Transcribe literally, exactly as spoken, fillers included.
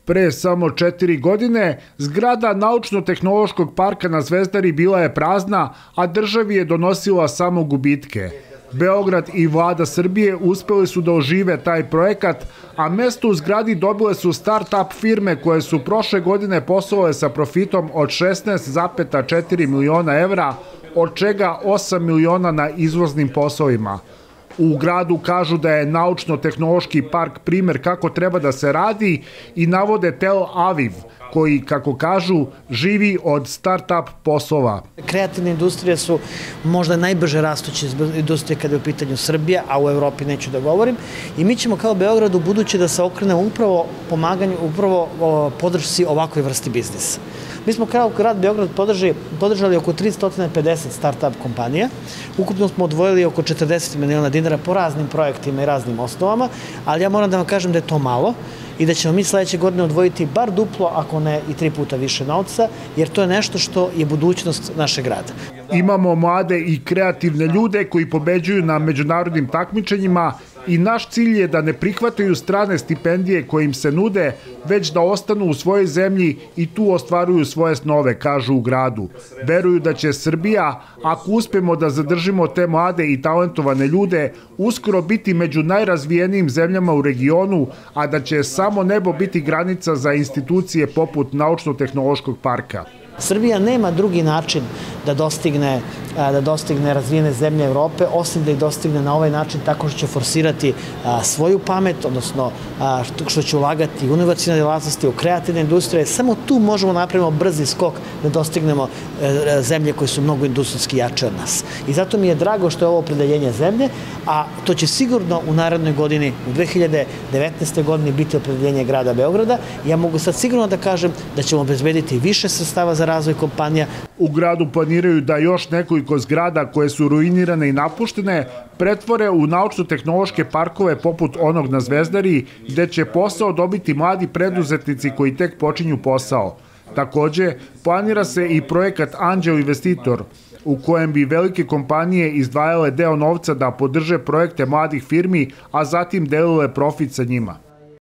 Pre samo četiri godine, zgrada Naučno-tehnološkog parka na Zvezdari bila je prazna, a državi je donosila samo gubitke. Beograd i vlada Srbije uspeli su da ožive taj projekat, a mesto u zgradi dobile su start-up firme koje su prošle godine poslovale sa profitom od šesnaest zarez četiri miliona evra, od čega osam miliona na izvoznim poslovima. U gradu kažu da je Naučno-tehnološki park primer kako treba da se radi i navode Tel Aviv, koji, kako kažu, živi od start-up poslova. Kreativne industrije su možda najbrže rastuće industrije kada je u pitanju Srbija, a u Evropi neću da govorim. I mi ćemo kao Beograd u buduće da se okrenemo upravo pomaganju, upravo podršci ovakvoj vrsti biznisa. Mi smo kao grad Beograd podržali oko tristo pedeset start-up kompanija. Ukupno smo odvojili oko četrdeset miliona dinara po raznim projektima i raznim osnovama, ali ja moram da vam kažem da je to malo i da ćemo mi sledeće godine odvojiti bar duplo, ako ne i tri puta više novca, jer to je nešto što je budućnost našeg grada. Imamo mlade i kreativne ljude koji pobeđuju na međunarodnim takmičenjima i naš cilj je da ne prihvataju strane stipendije koje im se nude, već da ostanu u svojoj zemlji i tu ostvaruju svoje snove, kažu u gradu. Veruju da će Srbija, ako uspemo da zadržimo te mlade i talentovane ljude, uskoro biti među najrazvijenijim zemljama u regionu, a da će samo nebo biti granica za institucije poput Naučno-tehnološkog parka. Srbija nema drugi način da dostigne, da dostigne razvijene zemlje Evrope, osim da ih dostigne na ovaj način tako što će forsirati svoju pamet, odnosno što će ulagati u inovacione delatnosti, u kreativne industrije. Samo tu možemo napravimo brzi skok da dostignemo zemlje koje su mnogo industrijski jače od nas. I zato mi je drago što je ovo opredeljenje zemlje, a to će sigurno u narednoj godini, u dve hiljade devetnaestoj godini biti opredeljenje grada Beograda. Ja mogu sad sigurno da kažem da ćemo obezbediti više sredstava za razvoj kompanija. U gradu planiraju da još nekoliko zgrada koje su ruinirane i napuštene pretvore u naučno-tehnološke parkove poput onog na Zvezdari, gde će posao dobiti mladi preduzetnici koji tek počinju posao. Takođe, planira se i projekat Anđeo investitor, u kojem bi velike kompanije izdvajale deo novca da podrže projekte mladih firmi, a zatim delile profit sa njima.